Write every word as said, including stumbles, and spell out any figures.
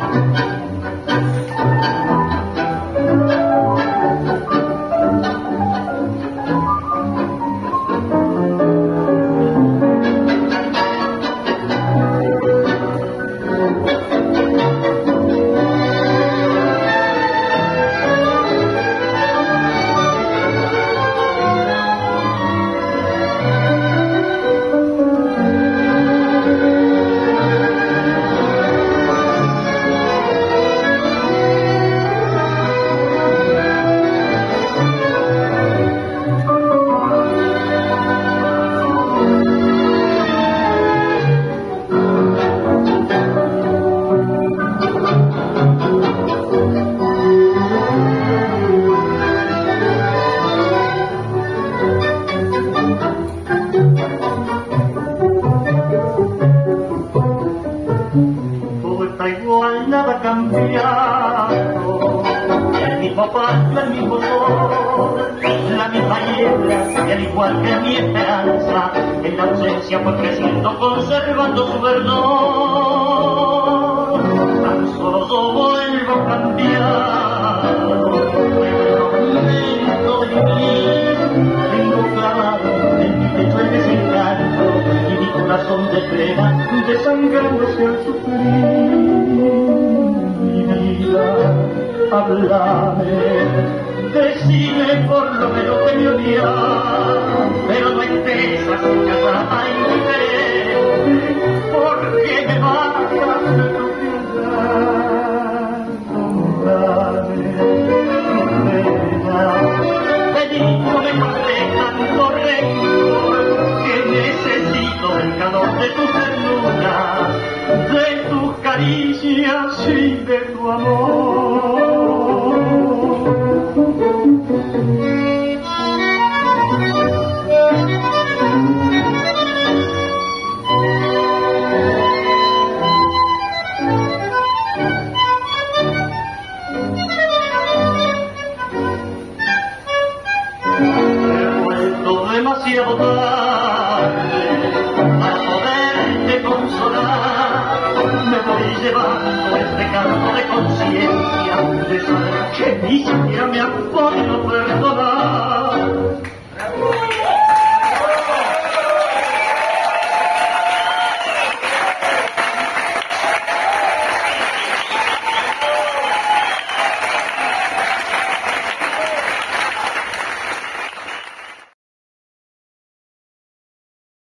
Nada ha cambiado, el mismo pasto, el mismo sol, la misma hiedra, y al igual que mi esperanza, en la ausencia fue creciendo, conservando su verdor. Tan solo yo vuelvo cambiado, el momento de vivir, tengo clavado en mi pecho el desencanto, y mi corazón de pena, desangrándose al sufrir. Háblame, decime por lo menos que me odias, pero no estés así casada indiferente, porque me matas de tu piedad. Nombrame, ordena, bendito me encontré tanto rencor, que necesito el calor de tu ternura, de tus caricias y de tu amor. Demasiado tarde para poderte consolar, me voy llevando este canto de conciencia de saber que ni siquiera me han podido perdonar.